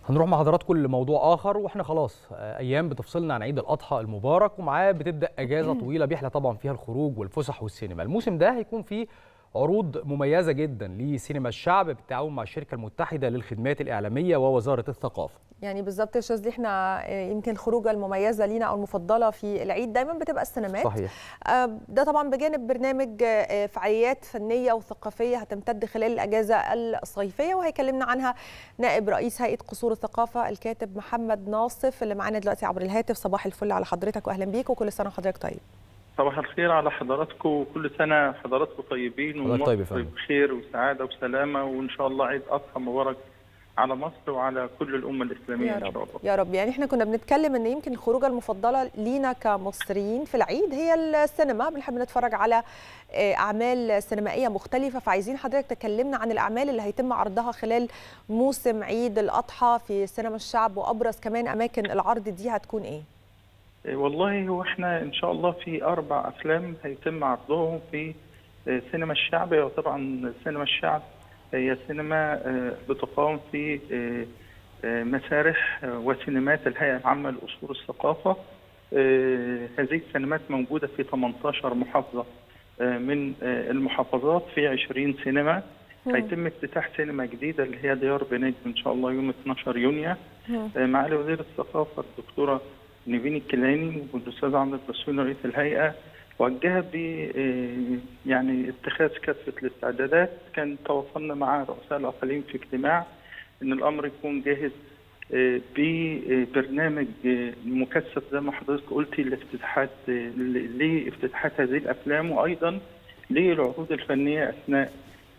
هنروح مع حضراتكم لموضوع آخر، واحنا خلاص أيام بتفصلنا عن عيد الأضحى المبارك، ومعاه بتبدأ أجازة طويلة بيحلى طبعا فيها الخروج والفسح والسينما. الموسم ده هيكون فيه عروض مميزة جدا لسينما الشعب بالتعاون مع الشركة المتحدة للخدمات الإعلامية ووزارة الثقافة. يعني بالظبط يا شاذلي، احنا يمكن الخروجه المميزه لينا او المفضله في العيد دايما بتبقى السينمات. صحيح. ده طبعا بجانب برنامج فعاليات فنيه وثقافيه هتمتد خلال الاجازه الصيفيه، وهيكلمنا عنها نائب رئيس هيئه قصور الثقافه الكاتب محمد ناصف اللي معانا دلوقتي عبر الهاتف. صباح الفل على حضرتك واهلا بيك، وكل سنه وحضرتك طيب. صباح الخير على حضراتكم، وكل سنه حضراتكم طيبين ومصر بخير وسعاده وسلامه، وان شاء الله عيد اضحى مبارك على مصر وعلى كل الامه الاسلاميه يا ان رب شاء الله. يا رب. يعني احنا كنا بنتكلم ان يمكن الخروجه المفضله لينا كمصريين في العيد هي السينما، بنحب نتفرج على اعمال سينمائيه مختلفه، فعايزين حضرتك تكلمنا عن الاعمال اللي هيتم عرضها خلال موسم عيد الاضحى في سينما الشعب، وابرز كمان اماكن العرض دي هتكون ايه؟ والله هو احنا ان شاء الله في 4 افلام هيتم عرضهم في سينما الشعب. وطبعا سينما الشعب هي سينما بتقام في مسارح وسينمات الهيئة العامة لأصول الثقافة. هذه السينمات موجودة في 18 محافظة من المحافظات في 20 سينما. هيتم افتتاح سينما جديدة اللي هي ديار بنجم إن شاء الله يوم 12 يونيو. معالي وزير الثقافة الدكتورة نيفين الكيلاني والأستاذ عمرو البسيوني رئيس الهيئة وجه ب يعني اتخاذ كافة الاستعدادات. كان تواصلنا مع رؤساء الأقاليم في اجتماع إن الأمر يكون جاهز ببرنامج مكثف زي ما حضرتك قلتي لافتتاحات هذه الأفلام، وأيضا للعروض الفنية أثناء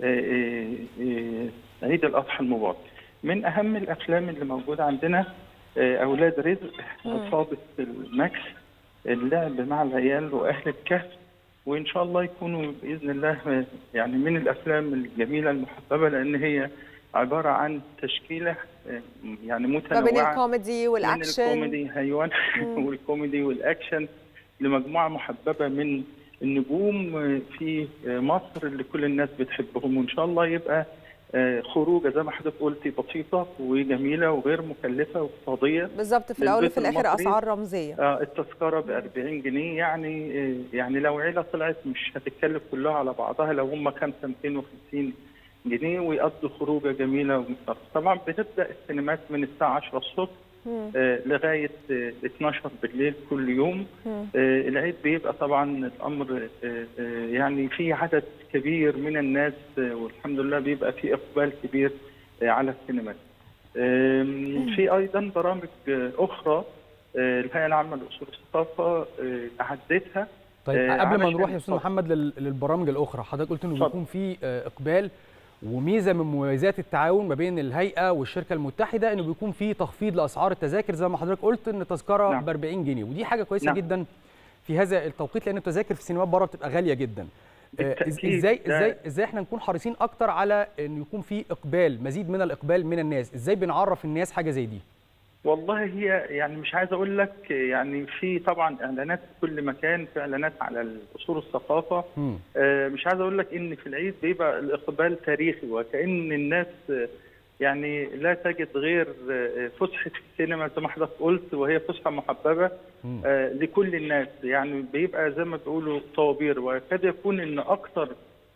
عيد الأضحى المبارك. من أهم الأفلام اللي موجودة عندنا أولاد رزق، عصابة الماكس، اللعب مع العيال وأهل الكهف، وإن شاء الله يكونوا بإذن الله يعني من الأفلام الجميلة المحببة، لأن هي عبارة عن تشكيلة يعني متنوعة ما بين الكوميدي والأكشن. من الكوميدي أيوة والكوميدي والأكشن لمجموعة محببة من النجوم في مصر اللي كل الناس بتحبهم. وإن شاء الله يبقى خروجه زي ما حضرتك قلتي بسيطه وجميله وغير مكلفه واقتصاديه. بالظبط، في الاول وفي الاخر اسعار رمزيه. التذكره ب 40 جنيه، يعني لو عيله طلعت مش هتتكلف كلها على بعضها، لو هم 250 جنيه ويقضوا خروجه جميله ومختلفه. طبعا بتبدا السينمات من الساعه 10 الصبح لغايه 12 بالليل كل يوم. العيد بيبقى طبعا الامر يعني في عدد كبير من الناس، والحمد لله بيبقى في اقبال كبير على السينمات. في ايضا برامج اخرى الهيئه العامه لاصول الثقافه اعدتها. طيب قبل ما نروح يا استاذ محمد للبرامج الاخرى، حضرتك قلت انه بيكون في اقبال، وميزه من مميزات التعاون ما بين الهيئه والشركه المتحده انه بيكون في تخفيض لاسعار التذاكر زي ما حضرتك قلت، ان التذكره ب 40 جنيه، ودي حاجه كويسه جدا في هذا التوقيت، لان التذاكر في السينمات بره بتبقى غاليه جدا. ازاي احنا نكون حريصين اكتر على انه يكون في اقبال، مزيد من الاقبال من الناس؟ ازاي بنعرف الناس حاجه زي دي؟ والله هي يعني مش عايز اقول لك، يعني في طبعا اعلانات في كل مكان، في اعلانات على اصول الثقافه. مش عايز اقول لك ان في العيد بيبقى الاقبال تاريخي، وكأن الناس يعني لا تجد غير فسحه السينما زي ما حضرتك قلت، وهي فسحه محببه لكل الناس. يعني بيبقى زي ما بيقولوا طوابير، وقد يكون ان اكثر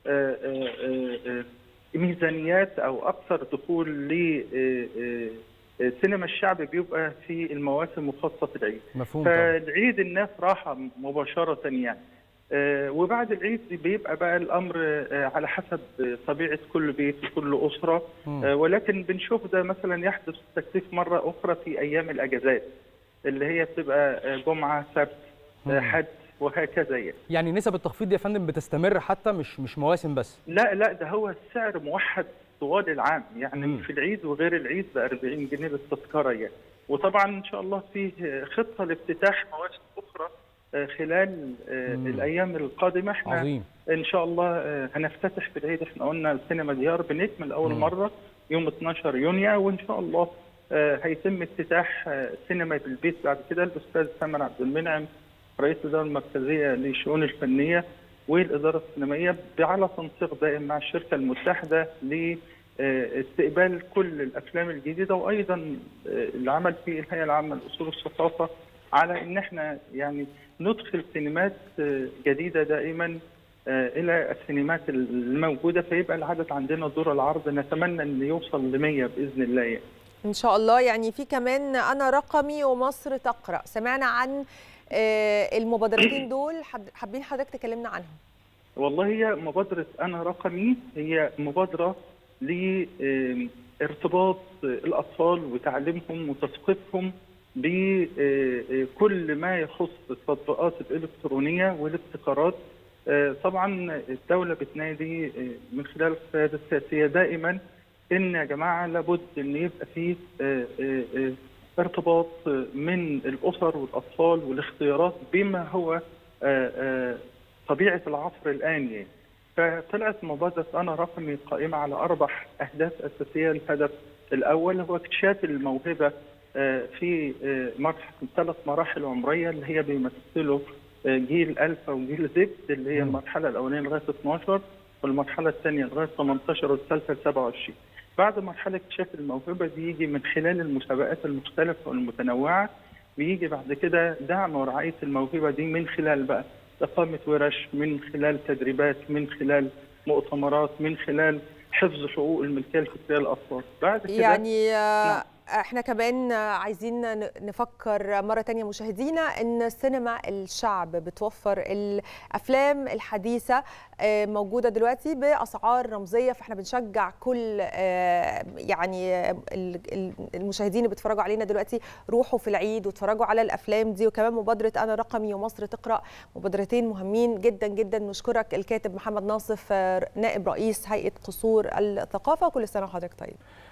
ميزانيات او اكثر دخول ل سينما الشعب بيبقى في المواسم الخاصه العيد. مفهوم. فالعيد الناس راحه مباشره يعني. وبعد العيد بيبقى بقى الامر على حسب طبيعه كل بيت وكل اسره. ولكن بنشوف ده مثلا يحدث التكثيف مره اخرى في ايام الاجازات اللي هي بتبقى جمعه سبت حد وهكذا. يعني نسب التخفيض يا فندم بتستمر حتى مش مواسم بس؟ لا ده هو السعر موحد طوال العام، يعني في العيد وغير العيد ب 40 جنيه للتذكره يعني. وطبعا ان شاء الله في خطه لافتتاح مواسم اخرى خلال الايام القادمه. احنا عظيم. ان شاء الله هنفتتح في العيد، احنا قلنا سينما ديار بنجم لاول مره يوم 12 يونيو، وان شاء الله هيتم افتتاح سينما بالبيت بعد كده. الاستاذ سامر عبد المنعم رئيس الاداره المركزيه للشؤون الفنيه والاداره السينمائيه على تنسيق دائم مع الشركه المتحده استقبال كل الافلام الجديده، وايضا العمل في الهيئه العامه لاصول الثقافه على ان احنا يعني ندخل سينمات جديده دائما الى السينمات الموجوده، فيبقى العدد عندنا دور العرض نتمنى ان يوصل ل 100 باذن الله يعني. ان شاء الله. يعني في كمان انا رقمي ومصر تقرأ، سمعنا عن المبادرتين دول، حابين حضرتك تكلمنا عنهم. والله هي مبادره انا رقمي هي مبادره لارتباط الاطفال وتعليمهم وتثقيفهم بكل ما يخص التطبيقات الالكترونيه والابتكارات. طبعا الدوله بتنادي من خلال القياده السياسيه دائما ان يا جماعه لابد ان يبقى فيه ارتباط من الاسر والاطفال والاختيارات بما هو طبيعه العصر الان يعني. فطلعت مبادره انا رقمي قائمه على 4 اهداف اساسيه. الهدف الاول هو اكتشاف الموهبه في 3 مراحل عمريه اللي هي بيمثلوا جيل الفا وجيل زد، اللي هي المرحله الاولانيه لغايه 12 والمرحله الثانيه لغايه 18 والثالثه ل 27. بعد مرحله اكتشاف الموهبه بيجي من خلال المسابقات المختلفه والمتنوعه، بيجي بعد كده دعم ورعايه الموهبه دي من خلال بقى اقامه ورش، من خلال تدريبات، من خلال مؤتمرات، من خلال حفظ حقوق الملكيه الفكريه للاطفال. بعد كده يعني احنا كمان عايزين نفكر مرة تانية مشاهدينا ان سينما الشعب بتوفر الافلام الحديثة موجودة دلوقتي باسعار رمزية، فاحنا بنشجع كل يعني المشاهدين اللي بيتفرجوا علينا دلوقتي روحوا في العيد واتفرجوا على الافلام دي. وكمان مبادرة انا رقمي ومصر تقرأ، مبادرتين مهمين جدا جدا. نشكرك الكاتب محمد ناصف نائب رئيس هيئة قصور الثقافة، وكل سنة وحضرتك طيب.